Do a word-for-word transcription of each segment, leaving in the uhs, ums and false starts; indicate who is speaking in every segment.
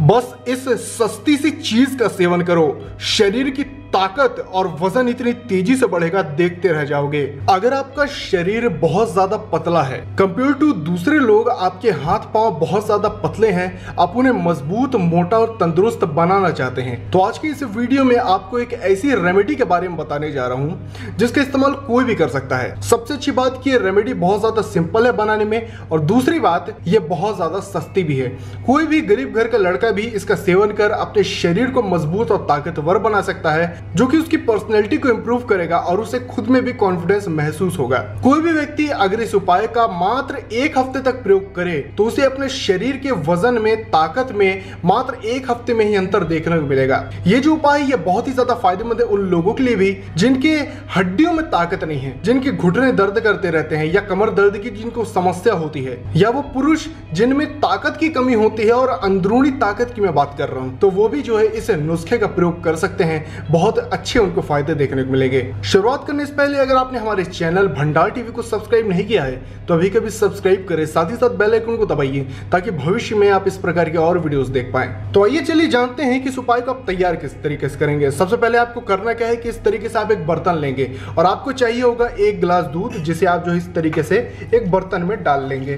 Speaker 1: बस इस सस्ती सी चीज का सेवन करो, शरीर की ताकत और वजन इतनी तेजी से बढ़ेगा, देखते रह जाओगे। अगर आपका शरीर बहुत ज्यादा पतला है कंपेयर टू दूसरे लोग, आपके हाथ पांव बहुत ज्यादा पतले हैं, आप उन्हें मजबूत, मोटा और तंदुरुस्त बनाना चाहते हैं, तो आज की इस वीडियो में आपको एक ऐसी रेमेडी के बारे में बताने जा रहा हूं जिसका इस्तेमाल कोई भी कर सकता है। सबसे अच्छी बात कि ये रेमेडी बहुत ज्यादा सिंपल है बनाने में, और दूसरी बात ये बहुत ज्यादा सस्ती भी है। कोई भी गरीब घर का लड़का भी इसका सेवन कर अपने शरीर को मजबूत और ताकतवर बना सकता है, जो कि उसकी पर्सनैलिटी को इंप्रूव करेगा और उसे खुद में भी कॉन्फिडेंस महसूस होगा। कोई भी व्यक्ति अगर इस उपाय का मात्र एक हफ्ते तक प्रयोग करे तो उसे अपने शरीर के वजन में, ताकत में मात्र एक हफ्ते में ही अंतर देखने को मिलेगा। ये जो उपाय है ये बहुत ही ज्यादा फायदेमंद है उन लोगों के लिए भी जिनके हड्डियों में ताकत नहीं है, जिनके घुटने दर्द करते रहते हैं, या कमर दर्द की जिनको समस्या होती है, या वो पुरुष जिनमें ताकत की कमी होती है, और अंदरूनी ताकत की मैं बात कर रहा हूं, तो वो भी जो है इस नुस्खे का प्रयोग कर सकते हैं। बहुत अच्छे उनको फायदे देखने को मिलेंगे। शुरुआत करने से पहले अगर आपने हमारे चैनल भंडार टीवी को सब्सक्राइब नहीं किया है तो अभी कभी सब्सक्राइब करें, साथ ही साथ बेल आइकन को दबाइए ताकि भविष्य में आप इस प्रकार के और वीडियोस देख पाएं। तो आइए चलिए जानते हैं कि इस उपाय को आप तैयार किस तरीके से करेंगे। सबसे पहले आपको करना क्या है कि इस तरीके से आप एक बर्तन लेंगे और आपको चाहिए होगा एक गिलास दूध, जिसे आप जो इस तरीके से एक बर्तन में डाल लेंगे।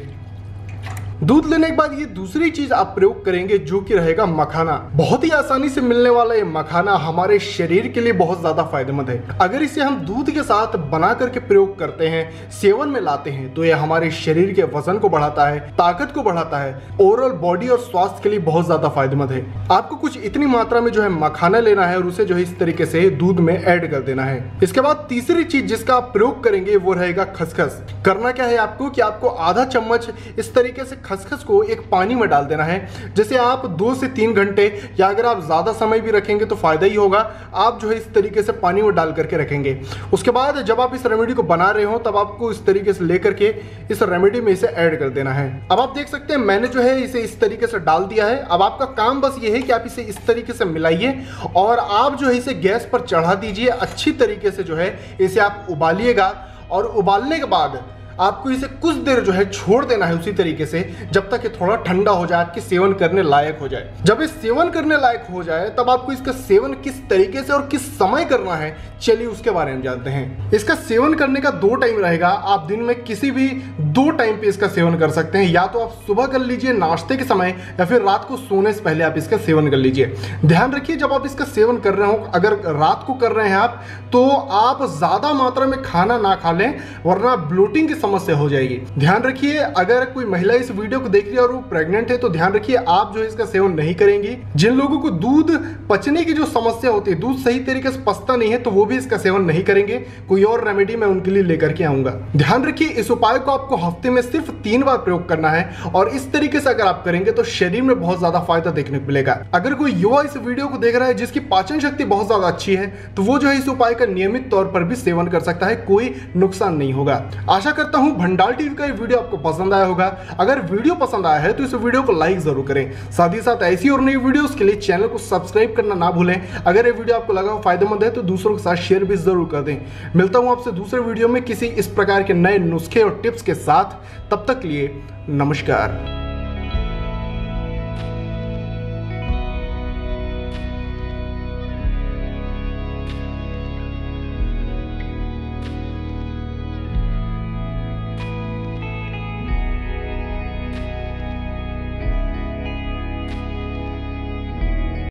Speaker 1: दूध लेने के बाद ये दूसरी चीज आप प्रयोग करेंगे जो कि रहेगा मखाना। बहुत ही आसानी से मिलने वाला ये मखाना हमारे शरीर के लिए बहुत ज्यादा फायदेमंद है। अगर इसे हम दूध के साथ बना करके प्रयोग करते हैं, सेवन में लाते हैं, तो ये हमारे शरीर के वजन को बढ़ाता है, ताकत को बढ़ाता है, ओवरऑल बॉडी और स्वास्थ्य के लिए बहुत ज्यादा फायदेमंद है। आपको कुछ इतनी मात्रा में जो है मखाना लेना है और उसे जो है इस तरीके से दूध में ऐड कर देना है। इसके बाद तीसरी चीज जिसका आप प्रयोग करेंगे वो रहेगा खसखस। करना क्या है आपको कि आपको आधा चम्मच इस तरीके से खसखस को एक पानी में डाल देना है, जैसे आप दो से तीन घंटे, या अगर आप ज्यादा समय भी रखेंगे तो फायदा ही होगा, आप जो है इस तरीके से पानी में डाल करके रखेंगे। उसके बाद जब आप इस रेमेडी को बना रहे हो तब आपको इस तरीके से लेकर के इस रेमेडी में इसे ऐड कर देना है। अब आप देख सकते हैं मैंने जो है इसे इस तरीके से डाल दिया है। अब आपका काम बस ये है कि आप इसे इस तरीके से मिलाइए और आप जो है इसे गैस पर चढ़ा दीजिए। अच्छी तरीके से जो है इसे आप उबालिएगा, और उबालने के बाद आपको इसे कुछ देर जो है छोड़ देना है उसी तरीके से, जब तक ये थोड़ा ठंडा हो जाए, आपके सेवन करने लायक हो जाए। जब ये सेवन करने लायक हो जाए तब आपको इसका सेवन किस तरीके से और किस समय करना है, चलिए उसके बारे में जानते हैं। इसका सेवन करने का दो टाइम रहेगा। आप दिन में किसी भी दो टाइम पे इसका सेवन कर सकते हैं, या तो आप सुबह कर लीजिए नाश्ते के समय, या फिर रात को सोने से पहले आप इसका सेवन कर लीजिए। ध्यान रखिए जब आप इसका सेवन कर रहे हो, अगर रात को कर रहे हैं आप, तो आप ज्यादा मात्रा में खाना ना खा लें, वरना ब्लोटिंग की समस्या हो जाएगी। ध्यान रखिए अगर कोई महिला इस वीडियो को देख रही है और वो प्रेग्नेंट है तो ध्यान रखिए आप जो है इसका सेवन नहीं करेंगी। जिन लोगों को दूध पचने की जो समस्या होती है, दूध सही तरीके से पचता नहीं है, तो वो भी इसका सेवन नहीं करेंगे। कोई और रेमेडी मैं उनके लिए लेकर के आऊंगा। ध्यान रखिए इस उपाय को आपको हफ्ते में सिर्फ तीन बार प्रयोग करना है, और इस तरीके से अगर आप करेंगे तो शरीर में बहुत ज्यादा फायदा देखने को मिलेगा। अगर कोई युवा इस वीडियो को देख रहा है जिसकी पाचन शक्ति बहुत ज्यादा अच्छी है, तो वो जो है इस उपाय का नियमित तौर पर भी सेवन कर सकता है, कोई नुकसान नहीं होगा। आशा करता हूं भंडार टीवी का ये वीडियो आपको पसंद आया होगा। अगर वीडियो पसंद आया है तो इस वीडियो को लाइक जरूर करें, साथ ही साथ ऐसी और नई वीडियोस के लिए चैनल को सब्सक्राइब करना ना भूलें। अगर ये वीडियो आपको लगा फायदेमंद है तो दूसरों के साथ शेयर भी जरूर कर दें। मिलता हूं आपसे दूसरे वीडियो में किसी इस प्रकार के नए नुस्खे और टिप्स के साथ। तब तक के लिए नमस्कार।